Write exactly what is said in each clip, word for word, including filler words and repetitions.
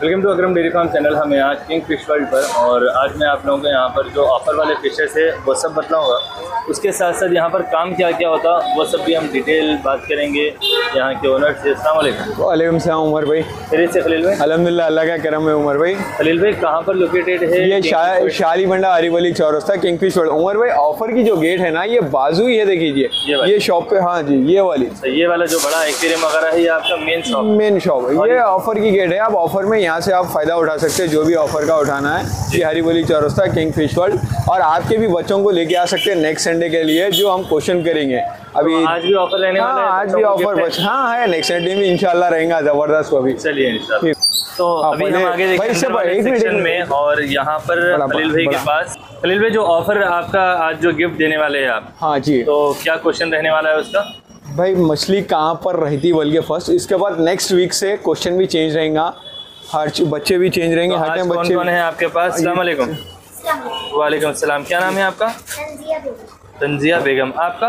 Welcome to Akram dairy farm channel. हम यहाँ king fish world पर, और आज मैं आप लोगों को यहाँ पर जो ऑफर वाले फिशेस है वो सब बताऊँगा। उसके साथ साथ यहाँ पर काम क्या क्या होता वो सब भी हम डिटेल बात करेंगे यहाँ के ओनर से। अस्सलाम वालेकुम। वालेकुम सलाम उमर भाई। खैरियत से खलील भाई? अल्हम्दुलिल्लाह, अल्लाह का करम है उमर भाई। खलील भाई कहाँ पर लोकेटेड है ये शा, शाली बंडा अरीवली चौरस्ता किंग फिश वर्ल्ड। उमर भाई ऑफर की जो गेट है ना, ये बाजू ही है, देखिए ये, ये शॉप पे। हाँ जी, ये वाली। ये वाला जो बड़ा एक्वेरियम वगैरह है ये आपका मेन शॉप मेन शॉप है। ये ऑफर की गेट है। आप ऑफर में यहाँ से आप फायदा उठा सकते हैं, जो भी ऑफर का उठाना है। ये हरीवली चौरस्ता किंग फिश वर्ल्ड। और आपके भी बच्चों को लेके आ सकते हैं नेक्स्ट संडे के लिए, जो हम क्वेश्चन करेंगे अभी। तो आज भी ऑफर रहने वाला है? आज भी ऑफर बच हाँ है, नेक्स्ट संडे भी इंशाल्लाह रहेगा जबरदस्त। अभी चलिए इंशाल्लाह। तो अभी हम आगे देखेंगे सेक्शन में, और यहाँ पर खलील भाई के पास। खलील भाई जो ऑफर आपका आज जो गिफ्ट देने वाले हैं आप, हाँ जी, तो क्या क्वेश्चन रहने वाला है उसका? भाई मछली कहाँ पर रहती बोल के फर्स्ट, इसके बाद नेक्स्ट वीक से क्वेश्चन भी चेंज रहेगा, हर बच्चे भी चेंज रहेंगे। तो हर टाइम बच्चे कौन है आपके पास? अस्सलाम वालेकुम। वालेकुम सलाम। क्या नाम है आपका? तंजिया बेगम। आपका?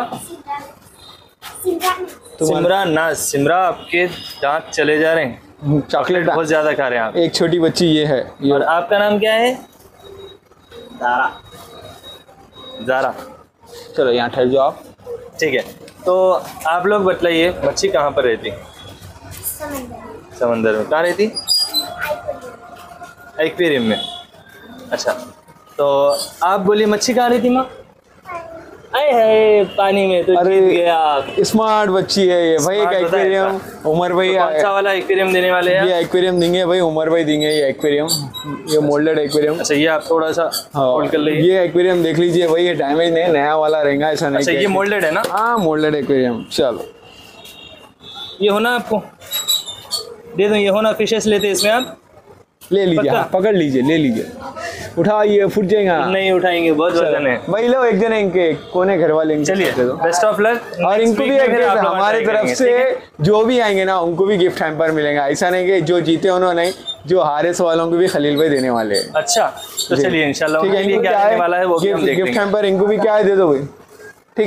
सिमरा नाज। सिमरा, आपके दांत चले जा रहे हैं, चॉकलेट बहुत ज्यादा खा रहे हैं आप। एक छोटी बच्ची ये है ये। और आपका नाम क्या है? जारा। जारा। चलो यहाँ ठहर जाओ आप। ठीक है, तो आप लोग बतलाइए मच्छी कहाँ पर रहती? समंदर में। कहाँ रहती? एक्वेरियम में। अच्छा, तो आप बोलिए मच्छी कहाँ रहती माँ? अरे है पानी में। तो अरे गया, स्मार्ट बच्ची है ये भाई। एक एक्वेरियम उमर भाई तो कौन सा वाला एक्वेरियम देने वाले हैं? ये एक्वेरियम देंगे भाई, उमर भाई देंगे ये एक्वेरियम, ये मोल्डेड एक्वेरियम। अच्छा, ये आप थोड़ा सा होल्ड कर लीजिए। ये एक्वेरियम देख लीजिए भाई, ये डैमेज नहीं, नया वाला रहेगा, ऐसा नहीं। अच्छा, ये मोल्डेड है ना? हाँ मोल्डेड एक्वेरियम। चलो ये होना आपको दे दो, ये होना फिशेस लेते इसमें आप ले लीजिए। हाँ, पकड़ लीजिए, ले लीजिए, उठाइए, फुट जाएगा। नहीं उठाएंगे, बहुत वजन है भाई। लो एक जन इनके कोने घर वाले। चलिए, बेस्ट ऑफ लक। और इनको भी हमारे तरफ से जो भी आएंगे ना, उनको भी गिफ्ट हैम्पर मिलेगा। ऐसा नहीं कि जो जीते उन्होंने, जो हारे वालों को भी खलील भाई देने वाले हैं। अच्छा, तो चलिए इंशाल्लाह ठीक है। क्या आने वाला है वो भी हम देख लेंगे। गिफ्ट हैम्पर इनको भी क्या है, दे दो भाई। ठीक,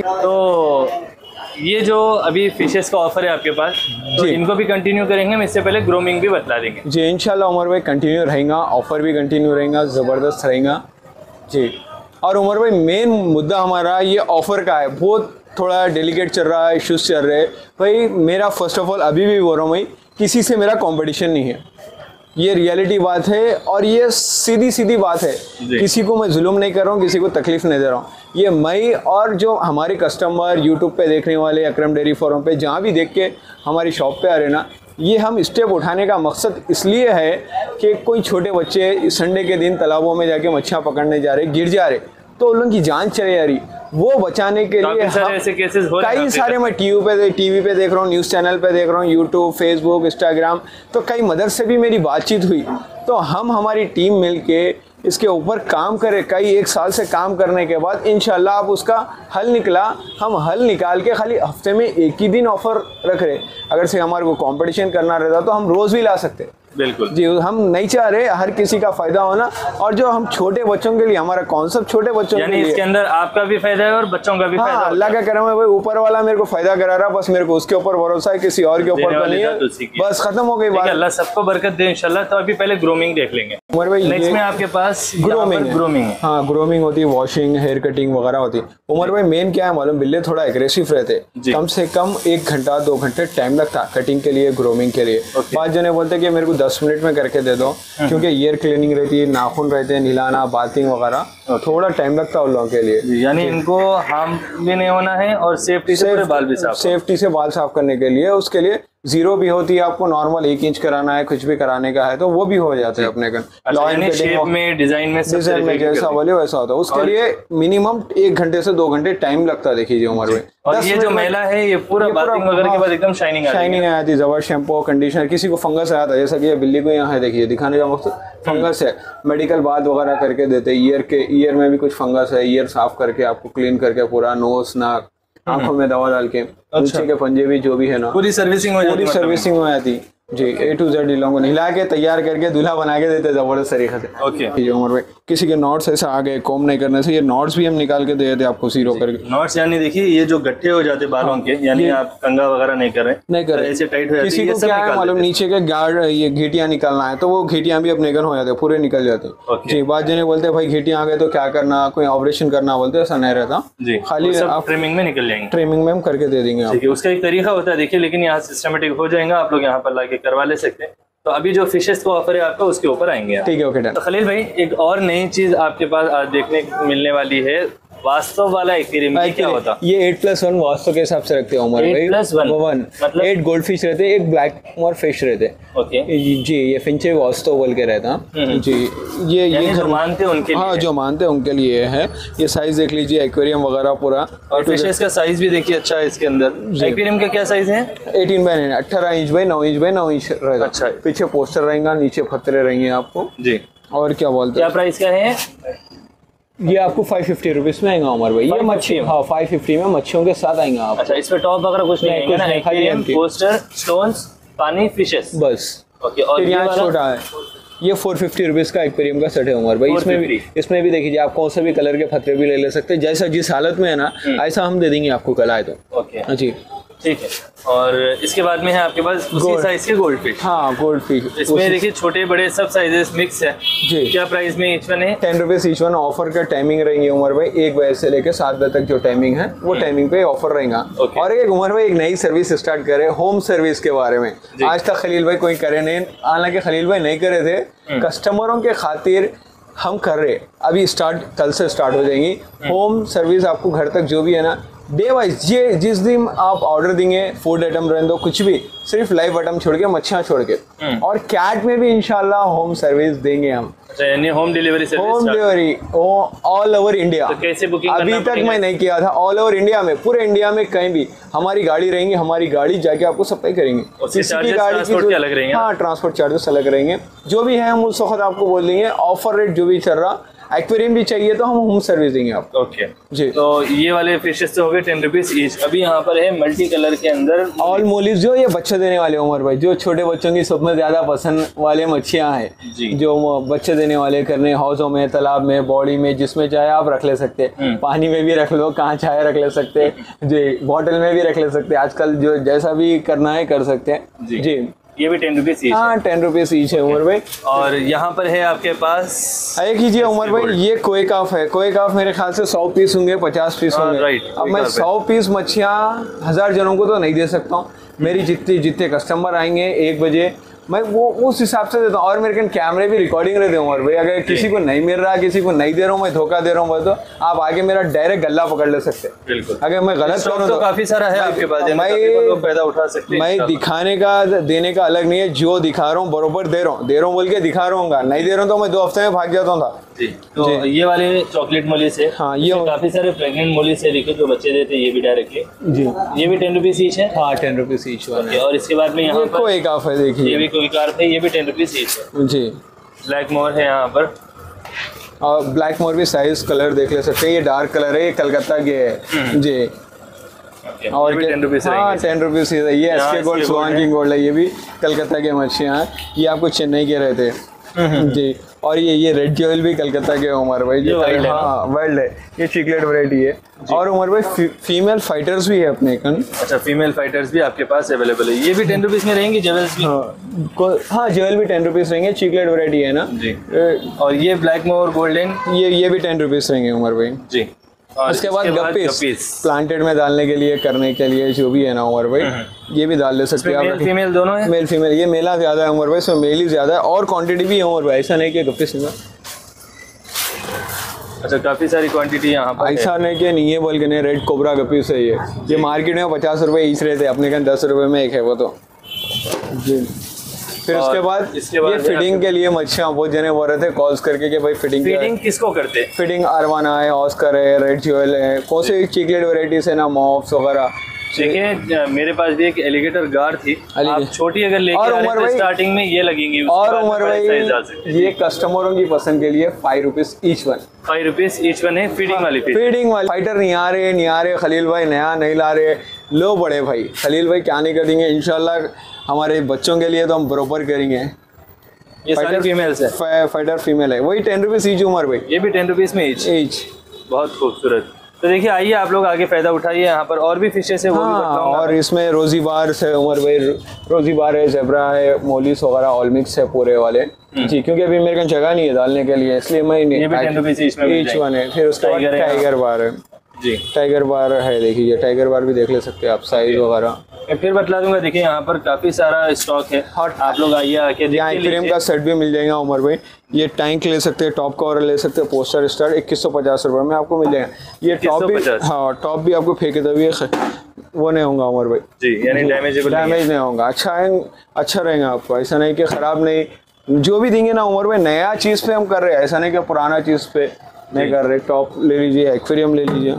तो ये जो अभी फिशेस का ऑफर है आपके पास, तो इनको भी कंटिन्यू करेंगे हम। इससे पहले ग्रूमिंग भी बतला देंगे जी इंशाल्लाह। उमर भाई कंटिन्यू रहेगा, ऑफर भी कंटिन्यू रहेगा, ज़बरदस्त रहेगा जी। और उमर भाई मेन मुद्दा हमारा ये ऑफर का है, बहुत थोड़ा डेलिकेट चल रहा है, इश्यूज चल रहे हैं भाई। मेरा फर्स्ट ऑफ ऑल अभी भी बोल रहा हूँ भाई, किसी से मेरा कंपटीशन नहीं है, ये रियलिटी बात है और ये सीधी सीधी बात है। किसी को मैं जुल्म नहीं कर रहा हूँ, किसी को तकलीफ नहीं दे रहा हूँ। ये मैं और जो हमारे कस्टमर यूट्यूब पे देखने वाले, अकरम डेयरी फार्म पे जहाँ भी देख के हमारी शॉप पे आ रहे ना, ये हम स्टेप उठाने का मकसद इसलिए है कि कोई छोटे बच्चे संडे के दिन तालाबों में जाके मच्छियाँ पकड़ने जा रहे, गिर जा रहे, तो उन लोगों की जान चले जा रही, वो बचाने के लिए ऐसे केसेस हो रहे हैं। कई सारे मैं टीवी पे टीवी पे देख रहा हूँ, न्यूज़ चैनल पे देख रहा हूँ, यूट्यूब, फेसबुक, इंस्टाग्राम, तो कई मदर से भी मेरी बातचीत हुई। तो हम हमारी टीम मिलके इसके ऊपर काम करें। कई एक साल से काम करने के बाद इंशाल्लाह अब उसका हल निकला। हम हल निकाल के खाली हफ्ते में एक ही दिन ऑफर रख रहे। अगर से हमारे को कंपटीशन करना रहता तो हम रोज़ भी ला सकते। बिल्कुल जी, हम नहीं चाह रहे हर किसी का फायदा होना, और जो हम छोटे बच्चों के लिए, हमारा कॉन्सेप्ट छोटे बच्चों के लिए, इसके अंदर आपका भी फायदा है और बच्चों का भी हाँ, फायदा। अल्लाह का करम है भाई, ऊपर वाला मेरे को फायदा करा रहा, बस मेरे को उसके ऊपर भरोसा है, किसी और के ऊपर नहीं है। बस खत्म हो गई बात। अल्लाह सबको बरकत दे इंशाल्लाह। तो अभी पहले ग्रूमिंग देख लेंगे उमर भाई। नेक्स्ट में आपके पास ग्रूमिंग ग्रूमिंग है। हाँ, ग्रूमिंग होती है, वॉशिंग, हेयर कटिंग वगैरह होती है। उमर भाई मेन क्या है मालूम, बिल्ले थोड़ा एग्रेसिव रहते, कम से कम एक घंटा दो घंटे टाइम लगता कटिंग के लिए, ग्रूमिंग के लिए। पाँच जने बोलते कि मेरे को दस मिनट में करके दे दो, क्योंकि ईयर क्लीनिंग रहती है, नाखून रहते हैं, निलाना, बाथिंग वगैरह, थोड़ा टाइम लगता है उन लोगों के लिए। यानी इनको हार्म भी नहीं होना है और सेफ्टी से पूरे बाल भी साफ सेफ्टी से बाल साफ करने के लिए। उसके लिए जीरो भी होती है, आपको नॉर्मल एक इंच कराना है, कुछ भी कराने का है तो वो भी हो जाता है अपने का। लाइन शेप में, डिजाइन में, डिजाइन में जैसा बोले वैसा होता है। उसके लिए मिनिमम एक घंटे से दो घंटे टाइम लगता है। देखिए उमर में, और ये जो मैला है ये पूरा बाथिंग वगैरह के बाद एकदम शाइनिंग शाइनिंग आ जाती है। जबर शैम्पू, कंडीशनर, किसी को फंगस आया था, जैसा कि ये बिल्ली को यहाँ है, देखिए दिखाने का मकसद फंगस है, मेडिकल बात वगैरह करके देते। ईयर के ईयर में भी कुछ फंगस है, ईयर साफ करके आपको क्लीन करके पूरा, नोज, नाक, आंखों में दवा डाल के, नीचे के पंजे भी जो भी है ना, पूरी सर्विसिंग हो जाती पूरी सर्विसिंग हो जाती। जी ए टू जेड इन लोगों को हिला के तैयार करके दूल्हा बना के देते जबरदस्त तरीके से। ओके ठीक है उमर भाई, किसी के नॉट्स ऐसा आ गए कॉम नहीं करने से, ये नॉट्स भी हम निकाल के दे देते आपको सीरो करके। नॉट्स यानी देखिए ये जो गट्ठे हो जाते बालों के, यानी आप कंगा वगैरह नहीं कर रहे नहीं कर रहे, ऐसे टाइट हो जाते, किसी को क्या है मालूम नीचे के गार्ड ये घिटियां निकालना है तो वो घिटियां भी अपने गन हो जाते पूरे निकल जाते हैं। जी बात जने बोलते भाई घिटियां आ गए तो क्या करना, कोई ऑपरेशन करना बोलते ऐसा नहीं रहता जी, खाली आप ट्रिमिंग में निकल जाएंगे। ट्रिमिंग में हम करके दे देंगे आपको। उसका एक तरीका होता है देखिए, लेकिन यहाँ सिस्टमेटिक हो जाएगा, आप लोग यहाँ पर लाके करवा ले सकते हैं। तो अभी जो फिशेस को ऑफर है आपका उसके ऊपर आएंगे। ठीक है ओके डन। तो खलील भाई एक और नई चीज आपके पास आज देखने को मिलने वाली है, वास्तव वाला एक्वेरियम क्या होता है? ये एट प्लस वन वास्तव के हिसाब से रखते हैं उमर भाई। प्लस वन वन मतलब एट गोल्ड फिश रहते हैं, एक ब्लैक और फिश रहते हैं। ओके जी ये फिंचे वास्तव बोल के रहता है जी। ये ये जो मानते हैं उनके लिए, हाँ जो मानते हैं उनके लिए है। ये साइज देख लीजिए एक्वेरियम वगैरह पूरा, और फिशेस का साइज भी देखिए अच्छा है इसके अंदर। एक्वेरियम का क्या साइज है? एटीन बाई अठारह इंच बाई नौ इंच बाई नौ इंच रहेगा। अच्छा पीछे पोस्टर रहेगा, नीचे पत्थरे रहेंगे आपको जी। और क्या बोलते हैं, क्या प्राइस क्या है? ये आपको फाइव फिफ्टी रुपीज में आएगा उमर भाई। ये मच्छी हाँ फाइव फिफ्टी में मच्छियों के साथ आएंगे आप। अच्छा इसमें टॉप वगैरह कुछ नहीं आएगा ना? एक्वेरियम, पोस्टर, स्टोन्स, पानी, फिशेस बस। ओके और ये यहाँ छोटा है, ये फोर फिफ्टी रुपीज का एक्वेरियम का सेट है उमर भाई। इसमें भी इसमें भी देखिए आप कौन सा भी कलर के फतरे भी ले ले सकते हैं, जैसा जिस हालत में है ना ऐसा हम दे देंगे आपको कल आए तो। ओके जी ठीक है। और इसके बाद में है आपके पास उसी साइज के गोल्ड फिश। हाँ गोल्ड फिश, इसमें देखिए छोटे बड़े सब साइजेस मिक्स है जी। क्या प्राइस में ईच वन है? Ten rupees each one. Offer का टाइमिंग रहेंगे उमर भाई, एक बजे से लेकर सात बजे तक जो टाइमिंग है वो टाइमिंग पे ऑफर रहेगा। और एक उमर भाई एक नई सर्विस स्टार्ट करे होम सर्विस के बारे में, आज तक खलील भाई कोई करे नहीं, हालांकि खलील भाई नहीं करे थे, कस्टमरों के खातिर हम कर रहे, अभी स्टार्ट कल से स्टार्ट हो जाएंगी होम सर्विस। आपको घर तक जो भी है ना डे वाइज, ये जिस दिन आप ऑर्डर देंगे फूड आइटम रहने दो कुछ भी, सिर्फ लाइव आइटम छोड़ के मच्छियाँ छोड़ के, और कैट में भी इंशाल्लाह होम सर्विस देंगे हम। यानी home delivery service, home delivery all over India. तो कैसे बुकिंग अभी तक मैं नहीं किया था, ऑल ओवर इंडिया में, पूरे इंडिया में कहीं भी हमारी गाड़ी रहेंगी, हमारी गाड़ी जाके आपको सप्लाई करेंगे। किसी की गाड़ी की अलग रहेंगे? हाँ ट्रांसपोर्ट चार्जेस अलग रहेंगे, जो भी है हम उस वक्त आपको बोल देंगे। ऑफर रेट जो भी चल रहा, एक्वेरियम भी चाहिए तो हम होम सर्विस देंगे आपको। ओके जी। तो ये वाले फिशेस तो हो गए टेन रुपीज ईच। अभी यहाँ पर है मल्टी कलर के अंदर ऑल मोलिस, जो ये बच्चे देने वाले उमर भाई, जो छोटे बच्चों की सब में ज्यादा पसंद वाले मच्छियाँ हैं, जो बच्चे देने वाले करने, हाउसों में, तालाब में, बॉडी में, जिसमें चाहे आप रख ले सकते हैं, पानी में भी रख लो, कहाँ चाहे रख ले सकते हैं जी, बॉटल में भी रख ले सकते हैं, आजकल जो जैसा भी करना है कर सकते हैं जी। ये भी टेन रुपीज ईच। हाँ टेन रुपीज ईच है उमर भाई। और यहाँ पर है आपके पास एक कीजिए उमर भाई, ये कोई काफ है, कोई काफ मेरे ख्याल से सौ पीस होंगे, पचास पीस होंगे। राइट। अब मैं सौ पीस मच्छियाँ हजार जनों को तो नहीं दे सकता हूँ, मेरी जितने जितने कस्टमर आएंगे एक बजे मैं वो उस हिसाब से देता हूँ। और मेरे कैमरे भी रिकॉर्डिंग रहते हैं उमर भाई, अगर किसी को नहीं मिल रहा, किसी को नहीं दे रहा हूँ, मैं धोखा दे रहा हूँ तो आप आगे मेरा डायरेक्ट गला पकड़ ले सकते हैं। बिल्कुल। अगर मैं गलत करूँ तो काफी सारा है आपके पास, मैं फायदा उठा सकते हैं। मैं दिखाने का देने का अलग नहीं है, जो दिखा रहा हूँ बरोबर दे रहा हूँ, दे रहा हूँ बोल के दिखा रहा हूँ, नहीं दे रहा हूँ तो मैं दो हफ्ते में भाग जाता हूँ। जी। तो जी। ये वाले चॉकलेट मोलिस है। हाँ ये काफी सारे प्रेग्नेंट मोलिस है, देखिए जो बच्चे देते हैं, ये भी डायरेक्ट है जी। ये भी टेन रुपीज ईच है। हाँ टेन रुपीज ईच वाला। और इसके बाद में यहाँ पर कोई काफ है, देखिए ये भी कोई कार है, ये भी टेन रुपीज ईच है जी। ब्लैक मोर है यहाँ पर, और ब्लैक मोर भी साइज कलर देख ले सकते हैं, ये डार्क कलर है, ये कलकत्ता के है जी। और भी टेन रुपीज हाँ टेन रुपीज ये S K gold, swan king gold है, ये भी कलकत्ता के मच्छियाँ हैं, ये आपको चेन्नई के रहते हैं जी। और ये ये रेड ज्वेल भी कलकत्ता के उमर भाई, जो हाँ वर्ल्ड है, ये चिकलेट वैरायटी है। और उमर भाई फी, फीमेल फाइटर्स भी है अपने कन। अच्छा फीमेल फाइटर्स भी आपके पास अवेलेबल है, ये भी टेन रुपीज में रहेंगी ज्वेल्स भी? हाँ हाँ ज्वेल भी टेन रुपीज रहेंगे, चिकलेट वैरायटी है ना जी। और ये ब्लैक मोर गोल्डन, ये ये भी टेन रुपीज रहेंगे उमर भाई जी। उसके बाद गप्पीस प्लांटेड में डालने के लिए, करने के लिए जो भी है ना उमर भाई, ये भी डाल ले सकते हैं आप। मेल फीमेल दोनों है? मेल फीमेल, ये मेला ज्यादा है उमर भाई, इसमें मेल ही ज्यादा है, और क्वांटिटी भी है उमर भाई, ऐसा नहीं कि गप्पीस में। अच्छा काफी सारी क्वांटिटी यहाँ पर, ऐसा नहीं कि नहीं है बोल के नहीं, रेड कोबरा गप्पीस है ये। ये मार्केट में पचास रुपए ईच रहते हैं, अपने कन दस रुपए में एक है वो तो जी। फिर उसके बाद इसके बाद ये फिटिंग के लिए मच्छियाँ बहुत जने बोल रहे थे कॉल्स करके कि भाई फिटिंग फिटिंग किसको करते हैं? फिटिंग अरवाना है, ऑस्कर है, रेड ज्वेल है, कौन से चिकलेट वेराइटीज है ना, मॉफ्स वगैरह। देखिए मेरे पास भी एक एलिगेटर गार थी, आप छोटी अगर लेके आ रहे हैं स्टार्टिंग में ये लगेंगी, और उमर भाई ये कस्टमरों की पसंद के लिए five rupees each one, five rupees each one है फीडिंग वाली। फीडिंग वाली फाइटर नहीं आ रहे, नहीं आ रहे खलील भाई, नया नहीं ला रहे, लो बड़े भाई खलील भाई क्या नहीं कर देंगे इंशाल्लाह। हमारे बच्चों के लिए तो हम बरोबर करेंगे। ये सारी फीमेल्स है, फाइटर फीमेल है, वही टेन रुपीज़ ईच उमर भाई। ये भी टेन रुपीज़ में ईच ईच। बहुत खूबसूरत। तो देखिए आइए आप लोग आगे फ़ायदा उठाइए, यहाँ पर और भी फिशेस है वो भी हाँ, बताऊंगा। और इसमें रोजी बार है उमर भाई, रोजी बार है, जेब्रा है, मोलिस वगैरह ऑल मिक्स है पूरे वाले जी, क्योंकि अभी मेरे पास जगह नहीं है डालने के लिए, इसलिए मैं ये भी टेन रुपीज़ ईच में मिल ईच वन है। फिर उसके बाद टाइगर है टाइगर बार है जी, टाइगर बार है, देखिए टाइगर बार भी देख ले सकते हैं आप, साइज वगैरह। मैं फिर बतला दूंगा। देखिए यहाँ पर काफ़ी सारा स्टॉक है, आप लोग आइए आके यहाँ एक्वेरियम का सेट भी मिल जाएगा उमर भाई। ये टैंक ले सकते हैं, टॉप कवर ले सकते हैं, पोस्टर स्टार इक्कीस सौ पचास रुपये में आपको मिल जाएगा। ये टॉप भी, हाँ टॉप भी आपको फेंके तभी वो नहीं होगा उमर भाई जी, यानी डैमेजेबल डैमेज नहीं होगा, अच्छा है, अच्छा रहेगा आपको, ऐसा नहीं कि ख़राब नहीं। जो भी देंगे ना उमर भाई नया चीज़ पे हम कर रहे हैं, ऐसा नहीं कि पुराना चीज़ पे नहीं कर रहे। टॉप ले लीजिए, एक्वेरियम ले लीजिए,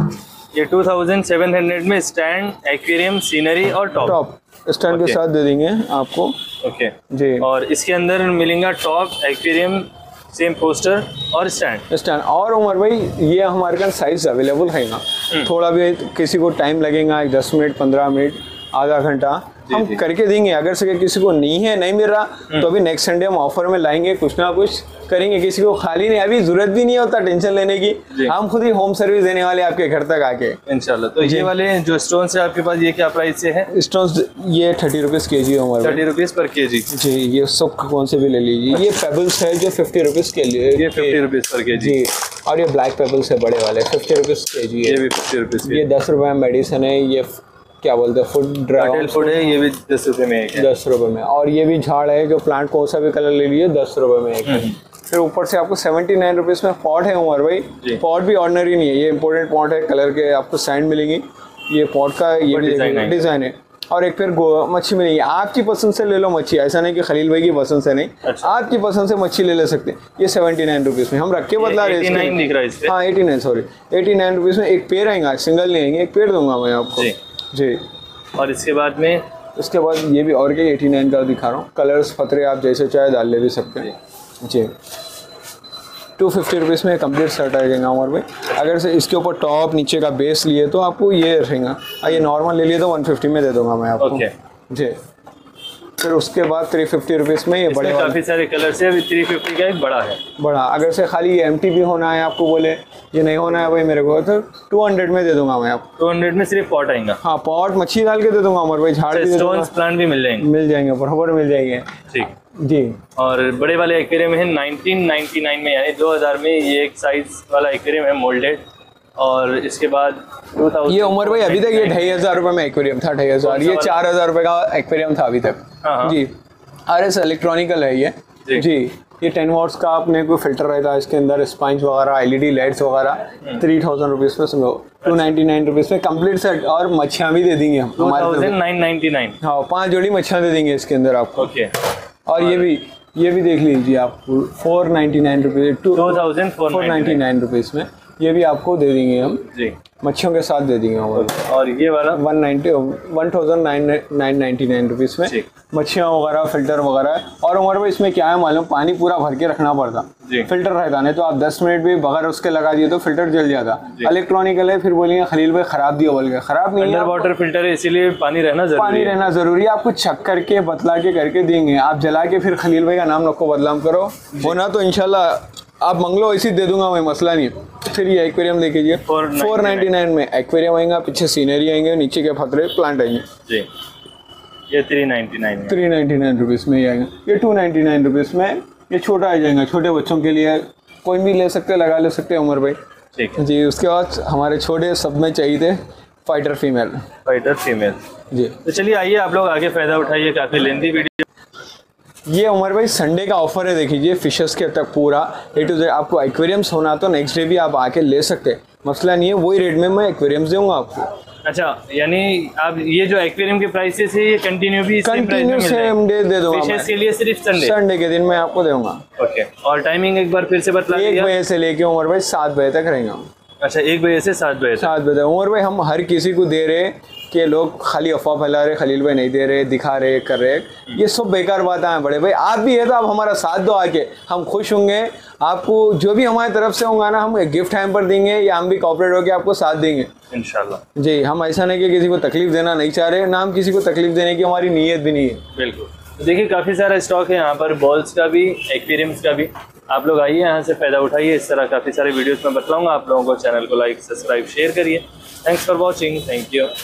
ये टू थाउजेंड सेवन हंड्रेड में स्टैंड, एक्वेरियम, सीनरी और टॉप टॉप स्टैंड के साथ दे देंगे आपको। ओके जी, और इसके अंदर मिलेगा टॉप, एक्वेरियम, सेम पोस्टर और स्टैंड स्टैंड। और उमर भाई ये हमारे पास साइज अवेलेबल है ना, थोड़ा भी किसी को टाइम लगेगा, एक दस मिनट पंद्रह मिनट आधा घंटा हम जी। करके देंगे। अगर से किसी को नहीं है, नहीं मिल रहा, तो अभी नेक्स्ट संडे हम ऑफर में लाएंगे, कुछ ना कुछ करेंगे। किसी को खाली नहीं, अभी जरूरत भी नहीं होता टेंशन लेने की, हम खुद ही होम सर्विस देने वाले आपके घर तक आके इंशाल्लाह। तो ये वाले जो स्टोन है आपके पास, ये क्या प्राइस से है? स्टोन्स ये थर्टी रुपीज़ के जी है हमारे, थर्टी रुपीज़ पर के जी जी। ये सब कौन से भी ले लीजिए। ये पेबल्स है जो फिफ्टी रुपीज़ के लिए, ये फिफ्टी रुपीज़ पर के जी। और ये ब्लैक पेबल्स है बड़े वाले, फिफ्टी रुपीज़ के जी है, ये भी फिफ्टी रुपीज़। ये दस रुपये में मेडिसिन है, ये क्या बोलते हैं फूड ड्राई फूड है, ये भी दस रुपये में एक है, दस रुपये में। और ये भी झाड़ है जो प्लांट कौन सा भी कलर ले लीजिए दस रुपये में एक है। फिर ऊपर से आपको सेवेंटी नाइन रुपीज़ में पॉट है उमर भाई। पॉट भी ऑर्डिनरी नहीं है, ये इंपोर्टेड पॉट है, कलर के आपको सैंड मिलेंगी। ये पॉट का ये भी डिज़ाइन है। और एक फिर मच्छी मिलेगी, आपकी पसंद से ले लो मच्छी, ऐसा नहीं कि खलील भाई की पसंद से नहीं, अच्छा। आपकी पसंद से मच्छी ले ले सकते हैं। ये सेवेंटी नाइन रुपीज़ में हम रख के बदला रहे हैं, हाँ eighty nine sorry eighty nine rupees में एक पेड़ आएगा, सिंगल नहीं आएंगे, एक पेड़ दूंगा मैं आपको जी। और इसके बाद में उसके बाद ये भी और क्या एटी नाइन का दिखा रहा हूँ, कलर्स पतरे आप जैसे चाहे डाल ले भी सकते हैं जी। टू फिफ्टी रुपीज़ में कंप्लीट सेट आ जाएगा उमर भाई। अगर से इसके ऊपर टॉप नीचे का बेस लिए तो आपको ये रहेगा, ये नॉर्मल ले लिए तो वन फिफ्टी में दे दूंगा मैं आपको जी। फिर उसके बाद थ्री फिफ्टी रुपीज़ में ये बड़े काफ़ी सारे कलर्स है, थ्री फिफ्टी का एक बड़ा है बड़ा। अगर से खाली एम टी भी होना है आपको, बोले ये नहीं होना है भाई मेरे को, तो टू हंड्रेड में दे दूंगा मैं आपको। टू हंड्रेड में सिर्फ पॉट आएगा, हाँ पॉट मच्छी डाल के दे दूंगा उमर भाई, झाड़ भी स्टोन्स प्लांट भी मिल जाएंगे, मिल जाएंगे बराबर मिल जाएंगे ठीक जी। और बड़े वाले एक्वेरियम है नाइनटीन नाइन्टी नाइन में, यानी दो हज़ार में ये एक साइज वाला एक्वेरियम है मोल्डेड। और इसके बाद टू थाउजेंड ये उमर भाई अभी तक ये ढाई हज़ार रुपये में एक्वेरियम था, ढाई हज़ार ये चार हज़ार रुपये का एक्वेरियम था अभी तक जी। आर एस इलेक्ट्रॉनिकल है ये जी, जी। ये टेन वॉट्स का अपने को फिल्टर रहता है इसके अंदर, स्पंज वगैरह, एलईडी लाइट्स वगैरह, थ्री थाउजेंड रुपीज़ में सुनो, टू नाइन्टी नाइन रुपीज़ में कंप्लीट सेट। और मच्छियाँ भी दे देंगे हम, हमारे नाइन नाइन्टी नाइन हाँ पाँच जोड़ी मच्छियाँ दे देंगे इसके अंदर आपको ओके। और ये भी ये भी देख लीजिए आप, four ninety nine rupees two thousand four ninety nine rupees में ये भी आपको दे देंगे हम जी, मच्छियों के साथ दे देंगे हम। और ये वाला one ninety one thousand nine nine ninety nine rupees में मच्छियाँ वगैरह फिल्टर वगैरह। और उमर भाई इसमें क्या है मालूम, पानी पूरा भर के रखना पड़ता, फिल्टर रहता, नहीं तो आप दस मिनट भी बगैर उसके लगा दिए तो फिल्टर जल जाता। इलेक्ट्रॉनिकल है, फिर बोलेंगे खलील भाई खराब दिया, बोल के खराब नहीं है, अंडर वाटर फिल्टर है, इसीलिए पानी रहना जरूरी पानी रहना जरूरी है। आपको चेक करके बतला के करके देंगे, आप जला के फिर खलील भाई का नाम नको बदनाम करो, होना तो इंशाल्लाह आप मंगलो ऐसी दे दूंगा मैं, मसला नहीं। फिर ये एक्वेरियम देख लीजिए फोर नाइन्टी नाइन में एक्वेरियम आएगा, पीछे सीनरी आएंगे, नीचे के फतरे प्लांट आएंगे जी। ये three ninety nine three ninety nine rupees में ही आएगा। ये टू नाइन्टी नाइन रुपीज़ में ये छोटा आ जाएगा, छोटे बच्चों के लिए कोई भी ले सकते, लगा ले सकते हैं उमर भाई ठीक जी। उसके बाद हमारे छोटे सब में चाहिए थे फाइटर फीमेल, फाइटर फीमेल जी। तो चलिए आइए आप लोग आगे फ़ायदा उठाइए, काफ़ी लेंथी वीडियो। ये उमर भाई संडे का ऑफर है, देखिए फिशेस के तक पूरा ए टू जेड। आपको एक्वेरियम्स होना तो नेक्स्ट डे भी आप आके ले सकते हैं, मसला नहीं है, वही रेट में मैं एक्वेरियम्स दूंगा आपको। अच्छा, यानी आप ये जो एक्वेरियम के प्राइसेस है ये कंटिन्यू भी कंटिन्यू सेम डे दे दूंगा फिशेस के लिए, सिर्फ संडे संडे के दिन मैं आपको दूंगा ओके। और टाइमिंग एक बार फिर से बतला एक बजे से लेके उमर भाई सात बजे तक रहेंगे। अच्छा, एक बजे से सात बजे सात बजे उमर भाई हम हर किसी को दे रहे कि लोग खाली अफवाह फैला रहे, खलील भाई नहीं दे रहे, दिखा रहे, कर रहे, ये सब बेकार बातें हैं बड़े भाई। आप भी है तो आप हमारा साथ दो आके, हम खुश होंगे। आपको जो भी हमारी तरफ से होगा ना, हम गिफ्ट हैम पर देंगे या हम भी कॉपरेट होकर आपको साथ देंगे इंशाल्लाह। जी। हम ऐसा नहीं कि किसी को तकलीफ देना नहीं चाह रहे, ना हम किसी को तकलीफ देने की हमारी नीयत भी नहीं है। बिल्कुल। तो देखिए काफ़ी सारा स्टॉक है यहाँ पर, बॉल्स का भी, एक्वेरियम्स का भी। आप लोग आइए यहाँ से फ़ायदा उठाइए। इस तरह काफ़ी सारे वीडियोस में बतलाऊँगा आप लोगों को। चैनल को लाइक, सब्सक्राइब, शेयर करिए। Thanks for watching. Thank you.